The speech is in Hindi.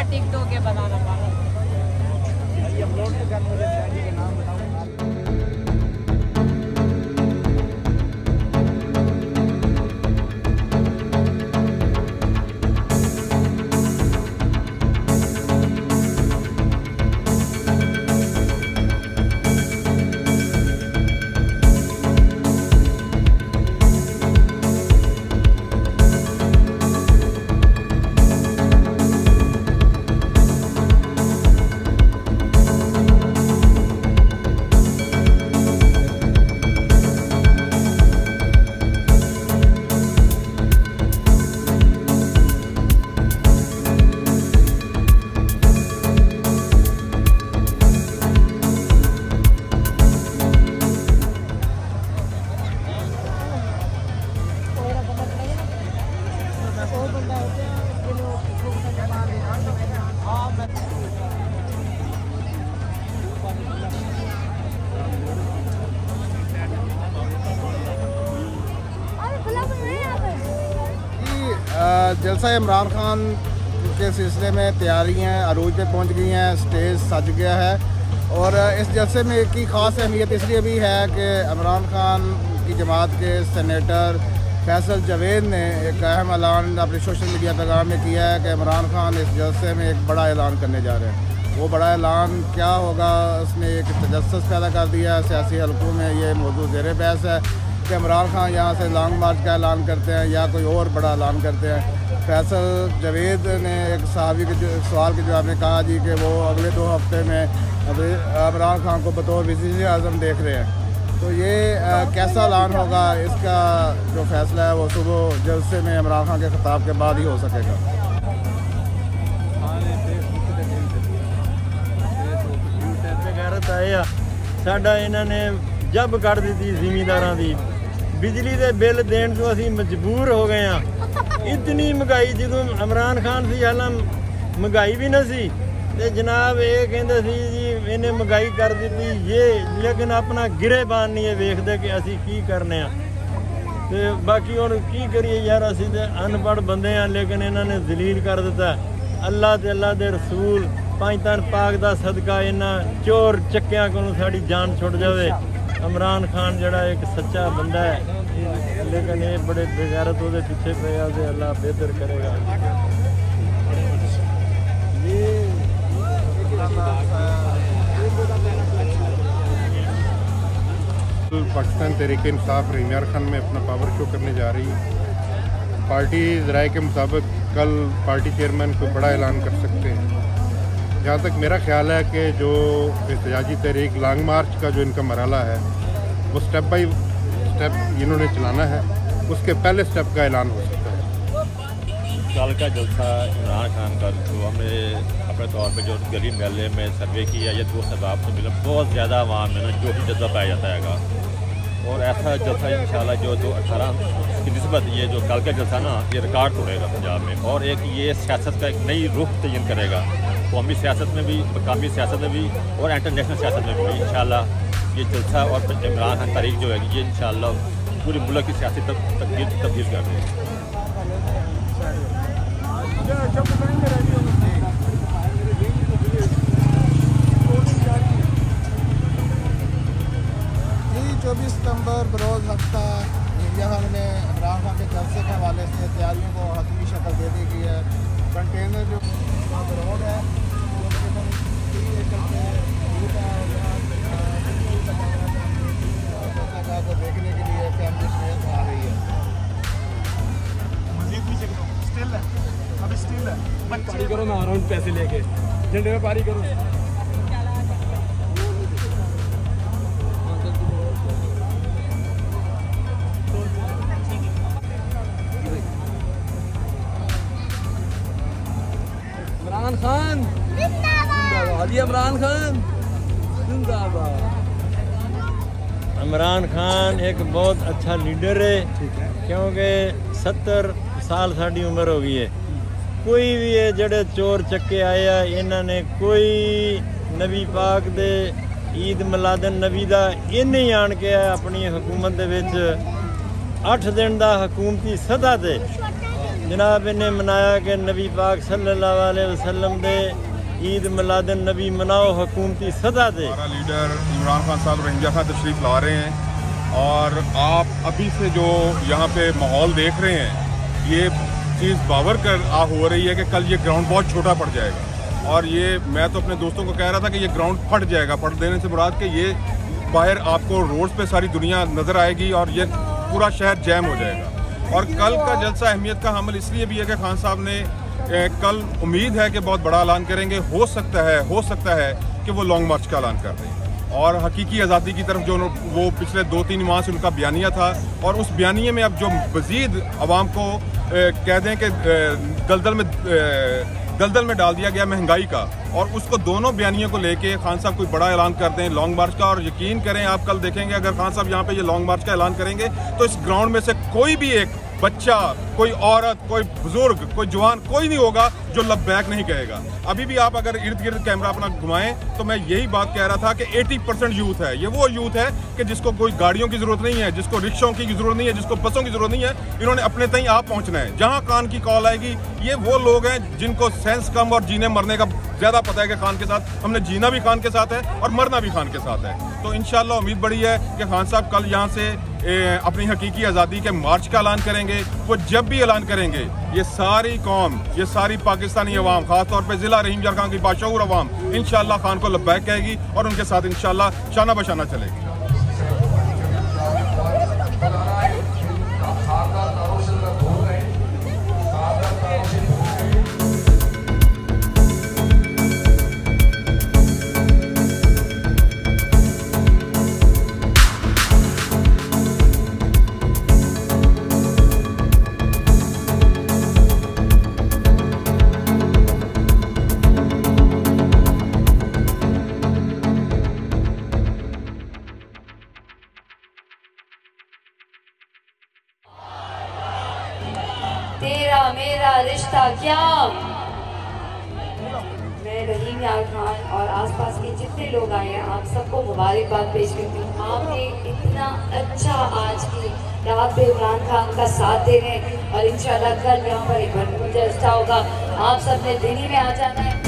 टिकटॉक के बनाना पागल। जलसा इमरान खान के सिलसिले में तैयारियां अरूज पे पहुंच गई हैं, स्टेज सज गया है। और इस जलसे में की ख़ास अहमियत इसलिए भी है कि इमरान खान की जमात के सेनेटर फैसल जावेद ने एक अहम ऐलान अपने सोशल मीडिया पैगाम में किया है कि इमरान खान इस जलसे में एक बड़ा ऐलान करने जा रहे हैं। वो बड़ा ऐलान क्या होगा, उसने एक तजस्सुस पैदा कर दिया है सियासी हलकों में। ये मौजूद ज़ेर बहस है कि इमरान खान यहाँ से लॉन्ग मार्च का ऐलान करते हैं या कोई और बड़ा ऐलान करते हैं। फैसल जावेद ने एक सहाफ़ी के सवाल के जवाब में कहा जी कि वो अगले 2 हफ्ते में इमरान खान को बतौर वज़ीर आज़म देख रहे हैं। तो ये कैसा ऐलान होगा, इसका जो फैसला है वो सुबह जलसे में इमरान खान के खिताब के बाद ही हो सकेगा। साडा इन्होंने जब कर दी जिमींदारां दी बिजली के बिल देने को असी मजबूर हो गए हैं। इतनी महंगाई जो इमरान खान सी हालां महंगाई भी न सी ते जनाब ये कहते सी जी इन्हें महंगाई कर दी ये, लेकिन अपना गिरेबान नहीं वेखते कि असी की करने ते बाकी हुण की करिए यार, असी ते अनपढ़ बंदे हैं लेकिन इन्होंने जलील कर दिता। अल्लाह ते अल्लाह दे रसूल पंजतन पाक दा सदका इन्हां चोर चक्कियां कोलों साडी जान छुट जावे। इमरान खान जड़ा एक सच्चा बंदा है लेकिन ये बड़े बेगैरत वो पीछे पे अल्लाह बेहतर करेगा। पाकिस्तान तहरीक-ए-इंसाफ इमरान खान में अपना पावर शो करने जा रही है। पार्टी ज़राए के मुताबिक कल पार्टी चेयरमैन को बड़ा ऐलान कर सकते हैं। जहाँ तक मेरा ख्याल है कि जो एहतजाजी तहरीक लॉन्ग मार्च का जो इनका मरहला है वो स्टेप बाई स्टेप इन्होंने चलाना है, उसके पहले स्टेप का ऐलान हो सकता है। कल का जलसा इमरान खान का जो हमने अपने तौर पर जो गली महल्ले में सर्वे किया या जो सबाब से मिला, बहुत ज़्यादा आवाम में जो भी जज्बा पाया जाता है। और ऐसा जलसा इंशाल्लाह जो 2018 की निस्बत ये जो कल का जलसा ना ये रिकॉर्ड तोड़ेगा पंजाब में। और एक ये सियासत का एक नई रुख तयन करेगा, कौमी सियासत में भी, मकामी सियासत में भी और इंटरनेशनल सियासत में भी। इंशाल्लाह ये जलसा और इमरान खान तारीख जो है ये इंशाल्लाह पूरे मुल्क की सियासी तब्दील कर रहे हैं। जी 24 सितंबर बरोज़ हफ्ता इंडिया हॉल में इमरान खान के जलसे के हवाले से तैयारियों को हतमी शक्ल दे दी गई है। कंटेनर जो रोड है को देखने के लिए फैमिली स्टेज आ रही है। मजीद पीछे स्टिल है, अभी स्टिल है। पारी करो, मैं आ रहा हूँ पैसे लेके, झंडे में पारी करो। इमरान खान जिंदाबाद, इमरान खान जिंदाबाद। इमरान खान एक बहुत अच्छा लीडर है क्योंकि 70 साल साड़ी उम्र हो गई है। कोई भी है जड़े चोर चक्के आए हैं, इन्होंने कोई नबी पाक दे ईद मिलादन नबी दा इन्हें ही आन के अपनी हुकूमत दे विच 8 दिन दा हुकूमती सतह ते जनाब इन्हें मनाया कि नबी पाक सल्लल्लाहु अलैहि वसल्लम दे ईद मिलादुन नबी मनाओ हुकूमती सदा दे। हमारा लीडर इमरान खान साहब रोहिंग्या का तशरीफ़ ला रहे हैं और आप अभी से जो यहाँ पे माहौल देख रहे हैं, ये चीज़ बावर कर हो रही है कि कल ये ग्राउंड बहुत छोटा पड़ जाएगा। और ये मैं तो अपने दोस्तों को कह रहा था कि ये ग्राउंड फट जाएगा। फट देने से मुराद कि ये बाहर आपको रोड पे सारी दुनिया नज़र आएगी और ये पूरा शहर जैम हो जाएगा। और कल का जलसा अहमियत का हामिल इसलिए भी है कि खान साहब ने कल उम्मीद है कि बहुत बड़ा ऐलान करेंगे। हो सकता है कि वो लॉन्ग मार्च का ऐलान कर दें और हकीकी आज़ादी की तरफ जो वो पिछले 2-3 माह से उनका बयानिया था, और उस बयानिए में अब जो मज़ीद आवाम को कह दें कि दलदल में डाल दिया गया महंगाई का, और उसको दोनों बयानियों को लेके खान साहब कोई बड़ा ऐलान कर दें लॉन्ग मार्च का। और यकीन करें आप कल देखेंगे अगर खान साहब यहाँ पे ये लॉन्ग मार्च का ऐलान करेंगे तो इस ग्राउंड में से कोई भी एक बच्चा, कोई औरत, कोई बुजुर्ग, कोई जवान, कोई नहीं होगा जो लब्बैक नहीं कहेगा। अभी भी आप अगर इर्द गिर्द कैमरा अपना घुमाएं तो मैं यही बात कह रहा था कि 80% यूथ है। ये वो यूथ है कि जिसको कोई गाड़ियों की ज़रूरत नहीं है, जिसको रिक्शों की ज़रूरत नहीं है, जिसको बसों की ज़रूरत नहीं है। इन्होंने अपने तई आप पहुँचना है। जहाँ खान की कॉल आएगी, ये वो लोग हैं जिनको सेंस कम और जीने मरने का ज़्यादा पता है कि खान के साथ हमने जीना भी खान के साथ है और मरना भी खान के साथ है। तो इंशाअल्लाह उम्मीद बड़ी है कि खान साहब कल यहाँ से अपनी हकीकी आज़ादी के मार्च का ऐलान करेंगे। वो जब भी ऐलान करेंगे ये सारी कौम, ये सारी पाकिस्तानी अवाम, ख़ासतौर पे ज़िला रहीम जरखान की बाशऊर अवाम इंशाअल्लाह खान को लब्बैक कहेगी और उनके साथ इंशाअल्लाह शाना बशाना चलेगी। तेरा मेरा रिश्ता क्या। मैं रहीम यार खान और आसपास के जितने लोग आए हैं आप सबको मुबारकबाद पेश करती हूँ। आपने इतना अच्छा आज की रात पे इमरान खान का साथ दे रहे हैं और इंशाल्लाह कल यहाँ पर एक भरपूर जलसा होगा। आप सबने दिल्ली में आ जाना है।